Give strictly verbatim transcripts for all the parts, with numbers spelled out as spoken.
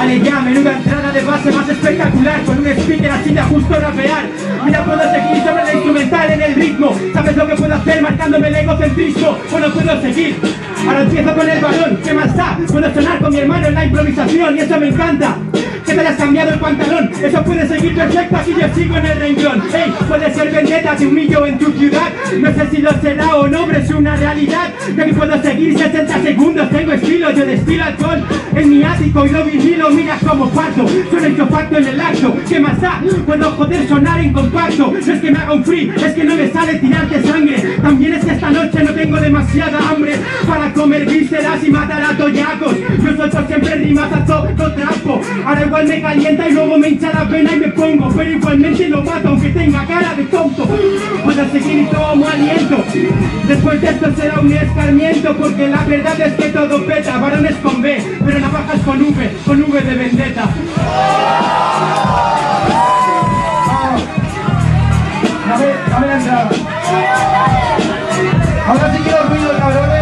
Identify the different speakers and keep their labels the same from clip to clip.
Speaker 1: Dale ya, menuda entrada de base más espectacular, con un speaker así de justo rapear. Mira, puedo seguir sobre la instrumental en el ritmo. ¿Sabes lo que puedo hacer marcándome el egocentrismo? Bueno, puedo seguir. Ahora empiezo con el balón, ¿qué más da? Puedo sonar con mi hermano en la improvisación y eso me encanta. Que te hayas cambiado el pantalón, eso puede seguir perfecto, aquí yo sigo en el renglón. Ey, puede ser vendetta, te humillo en tu ciudad. No sé si lo será o no, pero es una realidad. De que puedo seguir sesenta segundos, tengo estilo, yo destilo alcohol en mi ático y lo vigilo, mira como parto. Suena intofacto en el acto, ¿qué más da? Puedo joder sonar en compacto. No es que me haga un free, es que no me sale tirarte sangre. También es que esta noche no tengo demasiada hambre para comer vísceras y matar a toyacos. Yo suelto siempre rimas a todo trapo. Ahora igual me calienta y luego me hincha la pena y me pongo, pero igualmente lo mato aunque tenga cara de tonto. Puedo seguir y tomo aliento. Después de esto será un escarmiento, porque la verdad es que todo peta. Varones con B, pero navajas con V, con V de vendetta.
Speaker 2: A ver, a ver la entrada. Ahora sí quiero ruido, cabrones.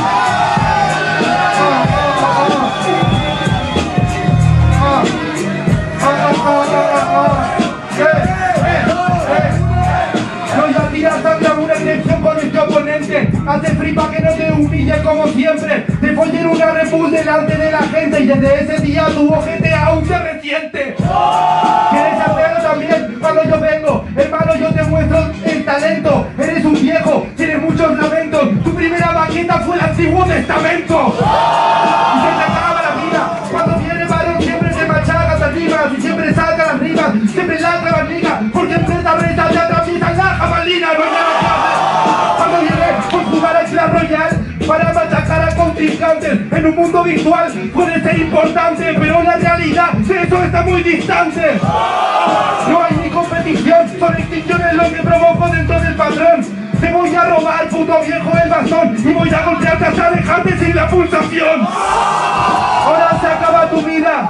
Speaker 2: Hace free pa' que no te humille como siempre. Te follen una repul delante de la gente y desde ese día tu ojete aún se resiente. ¿Quieres hacerlo también cuando yo vengo? Hermano, yo te muestro el talento. Eres un viejo, tienes muchos lamentos. Tu primera maqueta fue el Antiguo Testamento. Y se te acaba la vida. Cuando viene varón siempre te machagas las rimas y siempre salga las rimas. Siempre la caballiga, porque en esta reta te atraviesan la jabalina. Cuando viene por jugar al Clash Royale para machacar a contrincantes en un mundo virtual puede ser importante, pero la realidad de eso está muy distante. No hay ni competición, son extinciones lo que provoco dentro del patrón. Te voy a robar, puto viejo, el bastón y voy a golpearte hasta dejarte sin la pulsación. Ahora se acaba tu vida.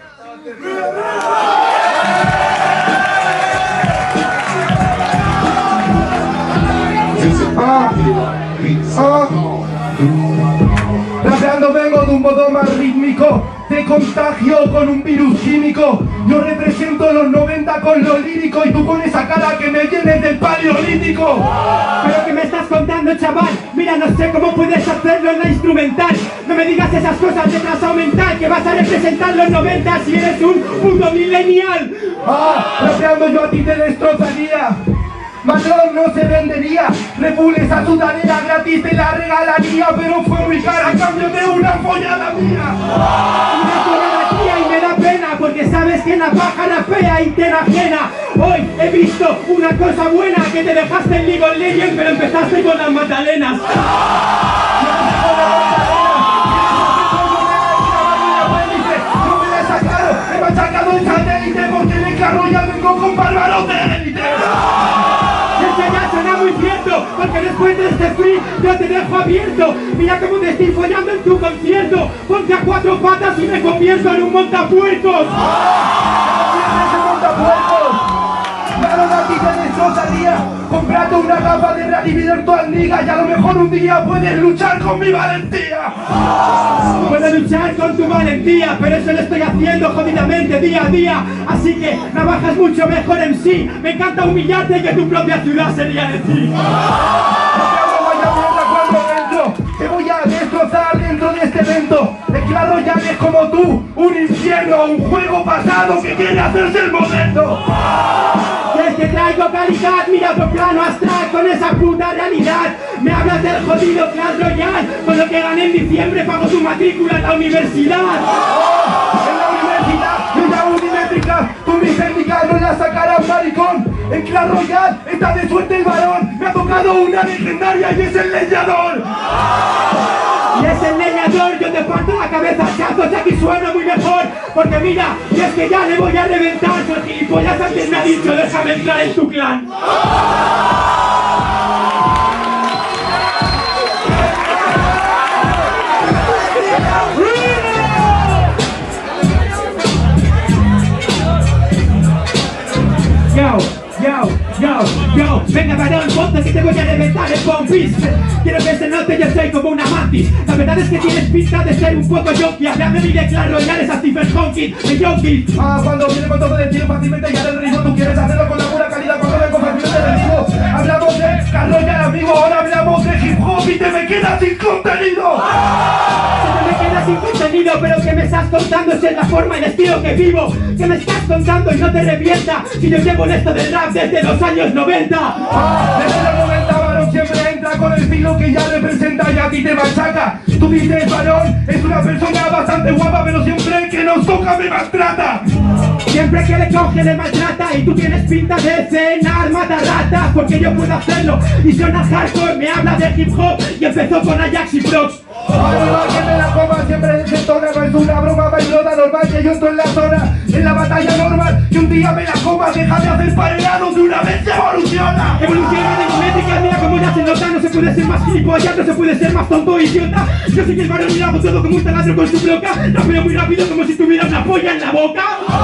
Speaker 2: Ah, ah. Rapeando vengo de un modo más rítmico. Te contagio con un virus químico. Yo represento los noventa con lo lírico y tú con esa cara que me vienes del paleolítico.
Speaker 1: ¿Pero qué me estás contando, chaval? Mira, no sé cómo puedes hacerlo en la instrumental. No me digas esas cosas de trazo mental, que vas a representar los noventa si eres un puto millennial.
Speaker 2: Ah, rapeando yo a ti te destrozaría. Matrón no se vendería, Repules a su tarea gratis te la regalaría, pero fue muy cara a cambio de una follada mía.
Speaker 1: Una follada tía y me da pena, porque sabes que la pájara fea y te enajena. Hoy he visto una cosa buena, que te dejaste en League of Legends, pero empezaste con las magdalenas.
Speaker 2: No me la he sacado, he machacado el satélite porque en el carro ya vengo con bárbaros de élite.
Speaker 1: Ya suena muy cierto, porque después de este free yo te dejo abierto. Mira cómo te estoy follando en tu concierto. Ponte a cuatro patas y me convierto en un montapuercos.
Speaker 2: Claro, a ti te destrozaría. Comprate una capa de reality virtual, liga, y a lo mejor un día puedes luchar con mi valentía.
Speaker 1: Puedo luchar con tu valentía, pero eso lo estoy haciendo jodidamente día a día. Así que trabajas mucho mejor en sí. Me encanta humillarte, que tu propia ciudad sería de ti.
Speaker 2: Te voy a destrozar dentro de este evento. El Clash Royale es como tú, un infierno, un juego pasado que quiere hacerse el momento.
Speaker 1: Y es que traigo calidad, mira otro plano astral con esa puta realidad. Me hablas del jodido Clash Royale, con lo que gané en diciembre pago tu matrícula en la universidad.
Speaker 2: Oh, en la universidad, en la unimétrica, tu micética no la sacarás, maricón. En Clash Royale está de suerte el varón, me ha tocado una legendaria y es el leñador.
Speaker 1: Y es el leñador, yo te parto la cabeza a chazos y aquí suena muy mejor. Porque mira, y es que ya le voy a reventar. Soy gilipollas, antes me ha dicho, déjame entrar en tu clan. Yo, yo, yo. Yo, venga varón, ponte que te voy a reventar el pompis. Quiero que se note, yo soy como una mantis. La verdad es que tienes pinta de ser un poco yonki. Háblame mi de claro, ya eres a Stephen Hawking, de yonki.
Speaker 2: Ah, cuando viene con todo de tiro fácilmente ya del ritmo. Tú quieres hacerlo con la pura calidad, cuando vengo fácilmente del ritmo. Hablamos de Carlos y el amigo, ahora hablamos de hip hop y te me quedas sin contenido.
Speaker 1: Se me queda sin contenido, pero que me estás contando esa es la forma y el estilo que vivo. Que me estás contando y no te revienta. Si yo llevo en esto del rap desde los años noventa.
Speaker 2: Ah, desde los noventa, varón siempre entra con el estilo que ya representa y a ti te machaca. Tú dices, varón, es una persona bastante guapa, pero siempre que nos toca me maltrata.
Speaker 1: Siempre que le coge le maltrata y tú tienes pinta de cenar matarratas. Porque yo puedo hacerlo y suena hardcore, me habla de hip hop y empezó con Ajax y Prox.
Speaker 2: Ahora que me la coma siempre desentona, no es una broma bailota normal que yo entro en la zona, en la batalla normal, y un día me la coma, deja de hacer pareados, de una vez se evoluciona.
Speaker 1: Evoluciona de métrica, mira como ya se nota, no se puede ser más gilipollas, no se puede ser más tonto e idiota. Yo soy el varón y lo hago todo como un taladro con su bloca, rapeo muy rápido como si tuviera una polla en la boca.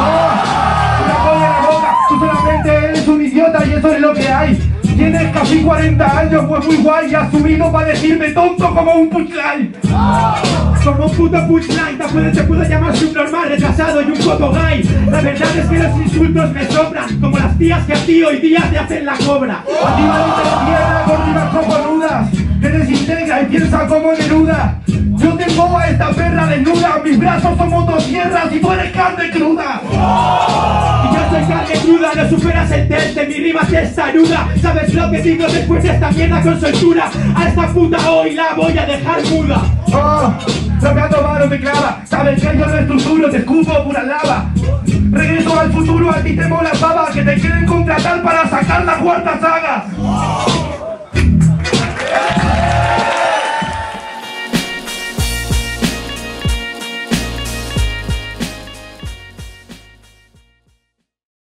Speaker 2: Oh, una polla en la boca, tú solamente eres un idiota y eso es lo que hay. Tienes casi cuarenta años, pues muy guay, y has subido para decirme tonto como un punchline.
Speaker 1: Como un puto punchline, también se puede llamar subnormal, retrasado y un poco gay. La verdad es que los insultos me sobran, como las tías que a ti hoy día te hacen la cobra.
Speaker 2: A ti valita de tierra con rimas cojonudas, que desintegra y piensa como Neruda. Yo tengo a esta perra desnuda, mis brazos son motosierras y tú eres carne cruda.
Speaker 1: Y yo soy carne cruda, no superas el test de mi rima testaruda. ¿Sabes lo que digo después de esta mierda con soltura? A esta puta hoy la voy a dejar muda.
Speaker 2: Oh, lo que ha tomado me clava, sabes que yo no estructuro, te escupo pura lava. Regreso al futuro, a ti te mola baba, que te quieren contratar para sacar la cuarta saga.